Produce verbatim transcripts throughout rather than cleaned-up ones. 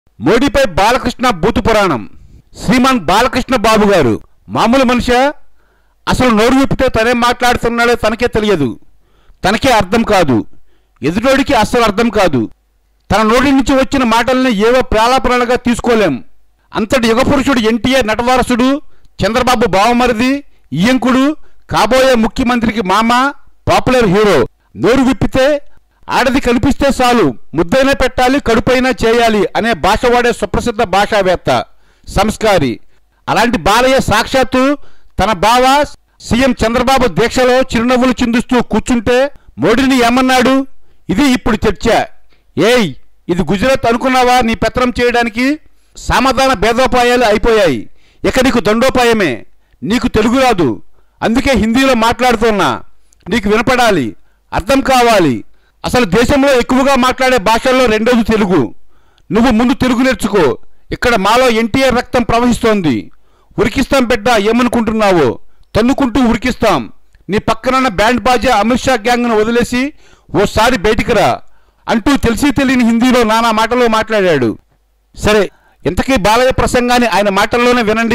మోడీపై బాలకృష్ణ బూతు పురాణం. శ్రీమాన్ బాలకృష్ణ బాబు గారు మామూలు మనిషా? అసలు నోరు విప్పితే తనేం మాట్లాడుతున్నాడో తనకే తెలియదు, తనకే అర్థం కాదు, ఎదుటోడికి అస్సలు అర్థం కాదు. తన నోటి నుంచి వచ్చిన మాటల్ని ఏవో ప్రాలాపనలుగా తీసుకోలేం. అంతటి యుగపురుషుడు ఎన్టీఆర్ నటవారసుడు, చంద్రబాబు బావమరిది, ఇయ్యంకుడు, కాబోయే ముఖ్యమంత్రికి మామ, పాపులర్ హీరో. నోరు విప్పితే ఆడది కనిపిస్తే చాలు ముద్దైనా పెట్టాలి, కడుపైనా చేయాలి అనే భాష వాడే సుప్రసిద్ధ భాషావేత్త, సంస్కారి. అలాంటి బాలయ్య సాక్షాత్తు తన బావ సీఎం చంద్రబాబు దీక్షలో చిరునవ్వులు చిందిస్తూ కూర్చుంటే మోడీని ఏమన్నాడు? ఇది ఇప్పుడు చర్చ. ఏయ్, ఇది గుజరాత్ అనుకున్నావా నీ పెత్తనం చేయడానికి? సామధాన భేదోపాయాలు అయిపోయాయి, ఇక నీకు దండోపాయమే. నీకు తెలుగు రాదు, అందుకే హిందీలో మాట్లాడుతున్నా. నీకు వినపడాలి, అర్థం కావాలి. అసలు దేశంలో ఎక్కువగా మాట్లాడే భాషల్లో రెండోది తెలుగు. నువ్వు ముందు తెలుగు నేర్చుకో. ఇక్కడ మాలో ఎన్టీఆర్ రక్తం ప్రవహిస్తోంది. ఉరికిస్తాం బిడ్డ, ఏమనుకుంటున్నావో? తన్నుకుంటూ ఉరికిస్తాం. నీ పక్కనున్న బ్యాండ్ బాజా అమిత్ షా గ్యాంగ్ను వదిలేసి ఓసారి బయటికి రా అంటూ తెలిసి తెలియని హిందీలో నానా మాటలో మాట్లాడాడు. సరే, ఇంతకీ బాలయ్య ప్రసంగాన్ని ఆయన మాటల్లోనే వినండి.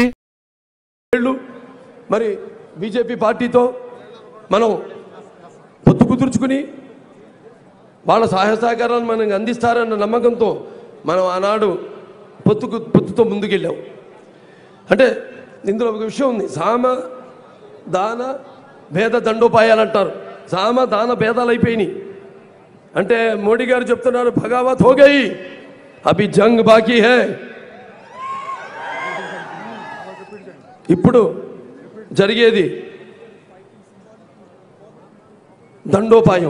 మరి బీజేపీ పార్టీతో మనం పొత్తు కుదుర్చుకుని వాళ్ళ సహాయ సహకారాలను మనకు అందిస్తారన్న నమ్మకంతో మనం ఆనాడు పొత్తుకు పొత్తుతో ముందుకెళ్ళాం. అంటే ఇందులో ఒక విషయం ఉంది. సామ దాన భేద దండోపాయాలు అంటారు. సామ దాన భేదాలు అయిపోయినాయి. అంటే మోడీ గారు చెప్తున్నారు, భగావత్ హో గయి, అభి జంగ్ బాకీ హై. ఇప్పుడు జరిగేది దండోపాయం.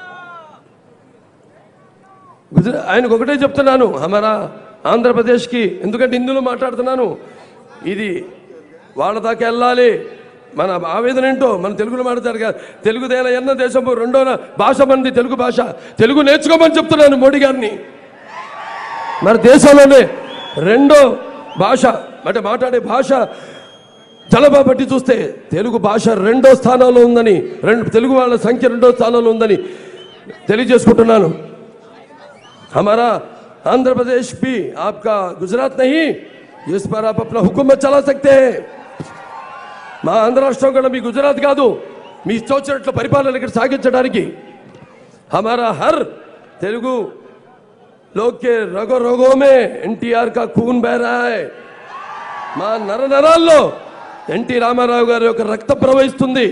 గుజరా ఆయనకు ఒకటే చెప్తున్నాను, హమారా ఆంధ్రప్రదేశ్కి, ఎందుకంటే హిందీలో మాట్లాడుతున్నాను, ఇది వాళ్ళ దాకా వెళ్ళాలి. మన ఆవేదన ఏంటో మన తెలుగులో మాట్లాడతారు కదా, తెలుగుదేన ఎన్న దేశం రెండో భాష మనది తెలుగు భాష. తెలుగు నేర్చుకోమని చెప్తున్నాను మోడీ గారిని. మన దేశంలోనే రెండో భాష అంటే మాట్లాడే భాష జనాభా బట్టి చూస్తే తెలుగు భాష రెండో స్థానంలో ఉందని, రెండు తెలుగు వాళ్ళ సంఖ్య రెండో స్థానంలో ఉందని తెలియజేసుకుంటున్నాను. हमारा आंध्र प्रदेश भी आपका गुजरात नहीं, जिस पर आप अपना हुकूमत चला सकते हैं. మా ఆంధ్ర రాష్ట్రం కూడా మీ గుజరాత్ కాదు, మీ ఇష్టొచ్చినట్లు పరిపాలన ఇక్కడ సాగించడానికి. हमारा हर तेलुगु लोग के रगो रगों में एनटीआर का खून बह रहा है. మా నర నరాల్లో ఎన్టీ రామారావు గారి యొక్క రక్తం ప్రవహిస్తుంది.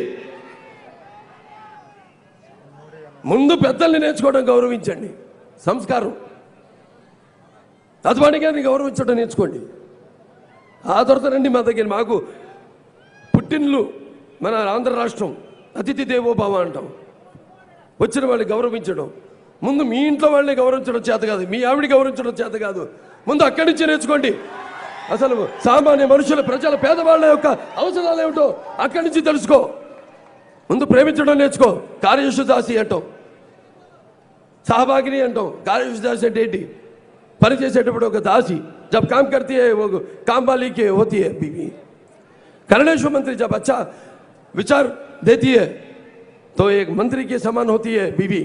ముందు పెద్దల్ని నేర్చుకోవడం గౌరవించండి, సంస్కారం. అద్వానీ గారిని గౌరవించడం నేర్చుకోండి. ఆ తర్వాత రండి మా దగ్గర. మాకు పుట్టినలు మన ఆంధ్ర రాష్ట్రం, అతిథి దేవో భవ అంటాం. వచ్చిన వాళ్ళని గౌరవించడం, ముందు మీ ఇంట్లో వాళ్ళని గౌరవించడం చేత కాదు, మీ ఆవిడ గౌరవించడం చేత కాదు, ముందు అక్కడి నుంచి నేర్చుకోండి. అసలు సామాన్య మనుషుల, ప్రజల, పేదవాళ్ళ యొక్క అవసరాలు ఏమిటో అక్కడి నుంచి తెలుసుకో. ముందు ప్రేమించడం నేర్చుకో. కార్యశుదాసి అంటాం, సహభాగిని అంటాం. కార్యశుదాసి అంటే ఏంటి? పని చేసేటప్పుడు ఒక దాసి, జబ్ కామ్ కర్తీ హై वो काम वाली के होती है बीवी. करुणेश्वर मंत्री जब अच्छा विचार देती है तो एक मंत्री के समान होती है बीवी.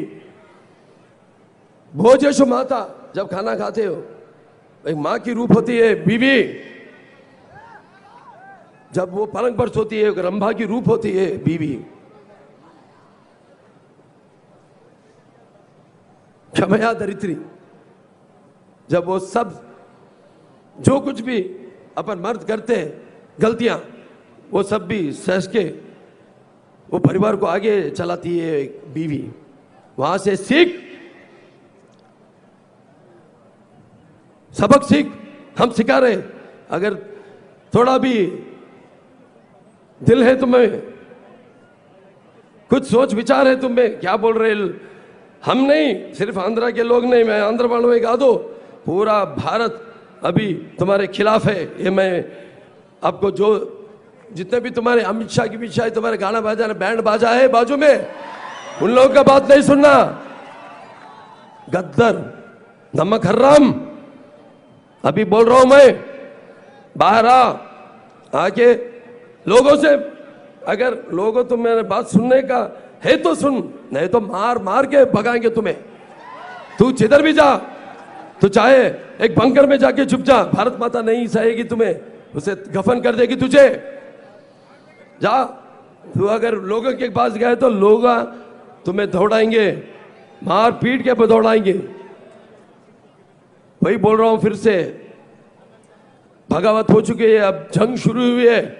भोजेशु माता, जब खाना खाते हो एक माँ की रूप होती है बीवी. जब वो पलंग पर सोती है एक रंभा की रूप होती है बीवी. क्षमया दरिद्री, जब वो सब जो कुछ भी अपन मर्द करते हैं गलतियां, वो सब भी सहज के वो परिवार को आगे चलाती है बीवी. वहां से सीख, सबक सीख, हम सिखा रहे. अगर थोड़ा भी दिल है तुम्हें, कुछ सोच विचार है तुम्हें, क्या बोल रहे हम नहीं, सिर्फ आंध्रा के लोग नहीं, मैं आंध्र वालों में कहा दो, पूरा भारत अभी तुम्हारे खिलाफ है. ये मैं आपको जो जितने भी तुम्हारे अमित शाह की अमित शाह तुम्हारे गाना बाजा बैंड बाजा है बाजू में, उन लोगों का बात नहीं सुनना. गद्दर, नमक हराम, अभी बोल रहा हूं मैं, बाहर आ, आके लोगों से, अगर लोगों तुम मेरे बात सुनने का है तो सुन, नहीं तो मार मार के भगाएंगे तुम्हें. तू जिधर भी जा, तो चाहे एक बंकर में जाके छुप जा, भारत माता नहीं सहेगी तुम्हें, उसे गफन कर देगी तुझे। जा, तू अगर लोगों के पास गए तो लोग तुम्हें दौड़ाएंगे, मार पीट के दौड़ाएंगे। वही बोल रहा हूं फिर से, बगावत हो चुकी है, अब जंग शुरू हुई है।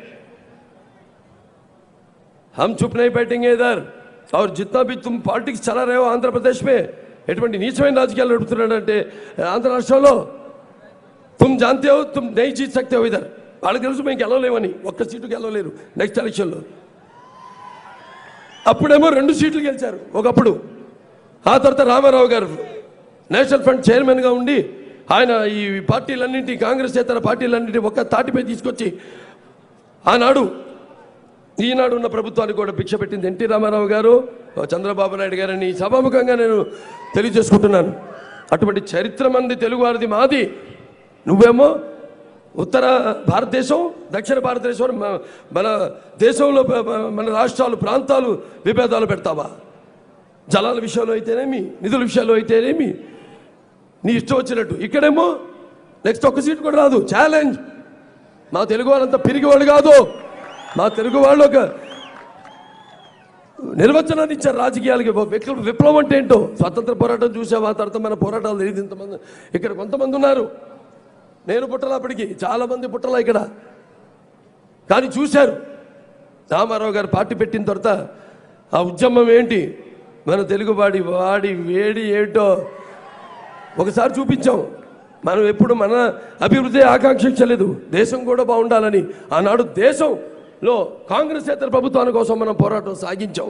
हम चुप नहीं बैठेंगे इधर। और जितना भी तुम पॉलिटिक्स चला रहे हो आंध्र प्रदेश में, ఎటువంటి నీచమైన రాజకీయాలు నడుపుతున్నాడంటే ఆంధ్ర రాష్ట్రంలో, तुम जानते हो तुम नहीं जीत सकते हो इधर। వాళ్ళకి తెలుసు మేము గెలవలేమని, ఒక్క సీటు గెలవలేరు నెక్స్ట్ ఎలక్షన్లో। అప్పుడేమో రెండు సీట్లు గెలిచారు ఒకప్పుడు। ఆ తర్వాత రామారావు గారు నేషనల్ ఫ్రంట్ చైర్మన్గా ఉండి ఆయన ఈ పార్టీలన్నింటి, కాంగ్రెస్ ఇతర పార్టీలన్నింటి ఒక్క తాటిపై తీసుకొచ్చి ఆనాడు ఈనాడు ఉన్న ప్రభుత్వానికి కూడా భిక్ష పెట్టింది ఎన్టీ రామారావు గారు, చంద్రబాబు నాయుడు గారని సభాముఖంగా నేను తెలియజేసుకుంటున్నాను। అటువంటి చరిత్ర మంది తెలుగు వారిది, మాది। నువ్వేమో ఉత్తర భారతదేశం, దక్షిణ భారతదేశం, మన దేశంలో మన రాష్ట్రాలు, ప్రాంతాలు విభేదాలు పెడతావా? జలాల విషయంలో అయితేనేమి, నిధుల విషయంలో అయితేనేమి, నీ ఇష్టం వచ్చినట్టు। ఇక్కడేమో నెక్స్ట్ ఒక్క సీటు కూడా రాదు, ఛాలెంజ్। మా తెలుగు వాళ్ళంతా పిరిగివాళ్ళు కాదు, మా తెలుగు వాళ్ళు ఒక నిర్వచనాన్ని ఇచ్చారు రాజకీయాలకి। విప్లవం అంటే ఏంటో స్వాతంత్ర పోరాటం చూసావు, ఆ తర్వాత మన పోరాటాలు తెలియదు। ఇంతమంది ఇక్కడ కొంతమంది ఉన్నారు, నేను పుట్టలా, అప్పటికి చాలామంది పుట్టలా ఇక్కడ, కానీ చూశారు। రామారావు గారు పార్టీ పెట్టిన తర్వాత ఆ ఉద్యమం ఏంటి, మన తెలుగు వాడి వాడి వేడి ఏంటో ఒకసారి చూపించాం। మనం ఎప్పుడు మన అభివృద్ధి ఆకాంక్షించలేదు, దేశం కూడా బాగుండాలని। ఆనాడు దేశంలో కాంగ్రెస్ ఇతర ప్రభుత్వాల కోసం మనం పోరాటం సాగించాం।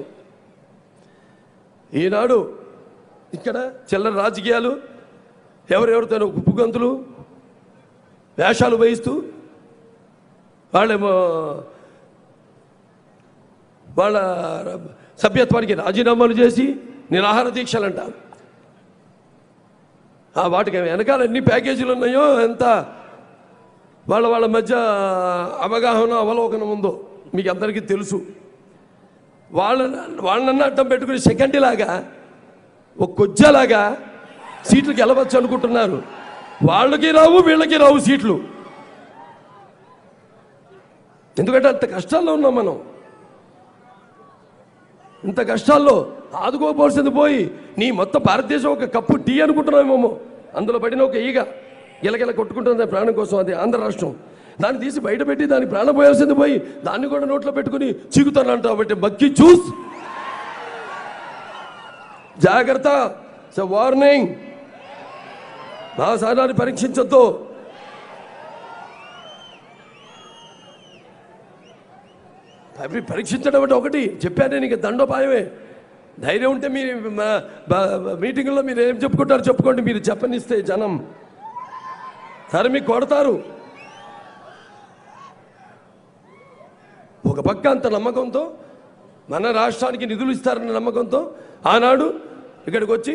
ఈనాడు ఇక్కడ చిల్లర రాజకీయాలు, ఎవరెవరితో ఉప్పుగంతులు వేషాలు వేయిస్తూ వాళ్ళేమో వాళ్ళ సభ్యత్వానికి రాజీనామాలు చేసి నిరాహార దీక్షలు అంటారు। వాటికి వెనకాల ఎన్ని ప్యాకేజీలు ఉన్నాయో, ఎంత వాళ్ళ వాళ్ళ మధ్య అవగాహన అవలోకనం ఉందో మీకు అందరికీ తెలుసు। వాళ్ళ వాళ్ళనన్నా అడ్డం పెట్టుకుని సెకండ్ లాగా, ఒక కొజ్జలాగా సీట్లు గెలవచ్చు అనుకుంటున్నారు। వాళ్ళకి రావు, వీళ్ళకి రావు సీట్లు। ఎందుకంటే అంత కష్టాల్లో ఉన్నాం మనం, ఇంత కష్టాల్లో ఆదుకోపోవాల్సింది పోయి నీ మొత్తం భారతదేశం ఒక కప్పు టీ అనుకుంటున్నామేమో, అందులో పడిన ఒక ఈగ గిలగిల కొట్టుకుంటుంది ప్రాణం కోసం, అది ఆంధ్ర రాష్ట్రం। దాన్ని తీసి బయట పెట్టి దానికి ప్రాణం పోయాల్సింది పోయి దాన్ని కూడా నోట్లో పెట్టుకుని చీకుతానంట। కాబట్టి బక్కి చూస్, జాగ్రత్త, స వార్నింగ్, నా సహనాన్ని పరీక్షించొద్దు। అవి పరీక్షించడం అంటే ఒకటి చెప్పాను నేను, ఇక దండోపాయమే। ధైర్యం ఉంటే మీరు మీటింగ్లో మీరు ఏం చెప్పుకుంటారు చెప్పుకోండి, మీరు చెప్పనిస్తే జనం తరిమి కొడతారు। ఒక పక్క అంత నమ్మకంతో, మన రాష్ట్రానికి నిధులు ఇస్తారన్న నమ్మకంతో ఆనాడు ఇక్కడికి వచ్చి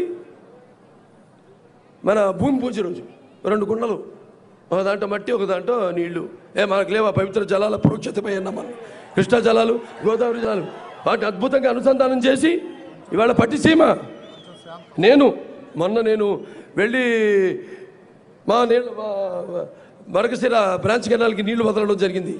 మన భూమి పూజ రోజు రెండు కుండలు, ఒక దాంట్లో మట్టి, ఒక దాంట్లో నీళ్లు, ఏ మనకు లేవా పవిత్ర జలాల పురోక్షతపై అన్నాం మనం, కృష్ణా జలాలు, గోదావరి జలాలు, వాటిని అద్భుతంగా అనుసంధానం చేసి ఇవాళ పట్టిసీమ, నేను మొన్న నేను వెళ్ళి మా నీళ్ళు మరకశిర బ్రాంచ్ కెనాల్కి నీళ్లు వదలడం జరిగింది।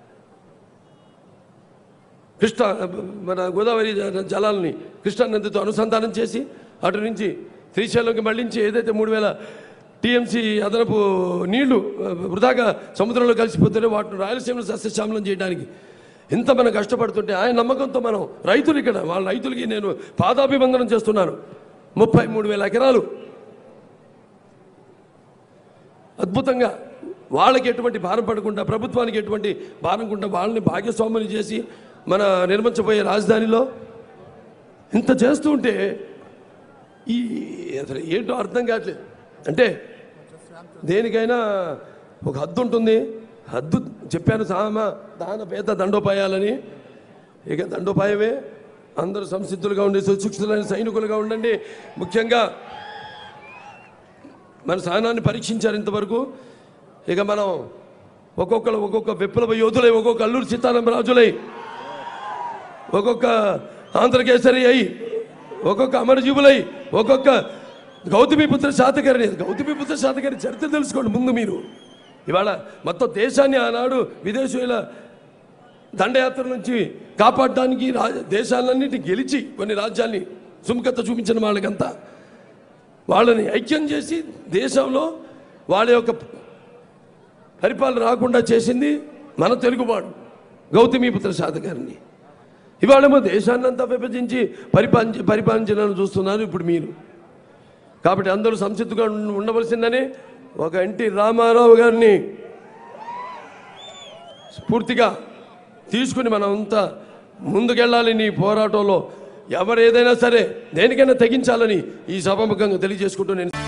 కృష్ణ మన గోదావరి జలాలని కృష్ణా నదితో అనుసంధానం చేసి అటు నుంచి శ్రీశైలంకి మళ్లించి ఏదైతే మూడు వేల టీఎంసీ అదనపు నీళ్లు వృధాగా సముద్రంలో కలిసిపోతుంటే వాటిని రాయలసీమలో సస్యశ్యామలం చేయడానికి ఇంత మనం కష్టపడుతుంటే ఆయన నమ్మకంతో మనం రైతులు, ఇక్కడ వాళ్ళ రైతులకి నేను పాదాభివందనం చేస్తున్నాను। ముప్పై మూడు వేల ఎకరాలు అద్భుతంగా, వాళ్ళకి ఎటువంటి భారం పడకుండా, ప్రభుత్వానికి ఎటువంటి భారం కుండా వాళ్ళని భాగస్వాములు చేసి మన నిర్మించబోయే రాజధానిలో ఇంత చేస్తూ ఉంటే ఈ అసలు ఏంటో అర్థం కావట్లేదు। అంటే దేనికైనా ఒక హద్దు ఉంటుంది, హద్దు చెప్పాను, సామ దాన పేద దండోపాయాలని। ఇక దండోపాయమే, అందరూ సంసిద్ధులుగా ఉండి సుశిక్షితులైన సైనికులుగా ఉండండి। ముఖ్యంగా మన సహనాన్ని పరీక్షించారు ఇంతవరకు, ఇక మనం ఒక్కొక్కరు ఒక్కొక్క విప్లవ యోధులై, ఒక్కొక్క అల్లూరి సీతారామరాజులై, ఒక్కొక్క ఆంధ్రకేసరి అయి, ఒక్కొక్క అమరజీవులై, ఒక్కొక్క గౌతమిపుత్ర శాతకర్ణి, గౌతమిపుత్ర శాతకర్ణి చరిత్ర తెలుసుకోండి ముందు మీరు. ఇవాళ మొత్తం దేశాన్ని ఆనాడు విదేశీయుల దండయాత్ర నుంచి కాపాడడానికి రా దేశాలన్నింటినీ గెలిచి కొన్ని రాజ్యాల్ని సుముఖత చూపించిన వాళ్ళకంతా వాళ్ళని ఐక్యం చేసి దేశంలో వాళ్ళ యొక్క పరిపాలన రాకుండా చేసింది మన తెలుగువాడు గౌతమిపుత్ర శాతకర్ణి. ఇవాళేమో దేశాన్నంతా విభజించి పరిపాలించి పరిపాలించాలని చూస్తున్నారు ఇప్పుడు మీరు. కాబట్టి అందరూ సంసిద్ధంగా ఉండవలసిందని ఒక ఎన్టీ రామారావు గారిని స్ఫూర్తిగా తీసుకుని మనం అంతా ముందుకెళ్ళాలి. నీ పోరాటంలో ఎవరు ఏదైనా సరే దేనికైనా తెగించాలని ఈ సభాముఖంగా తెలియజేసుకుంటూ నేను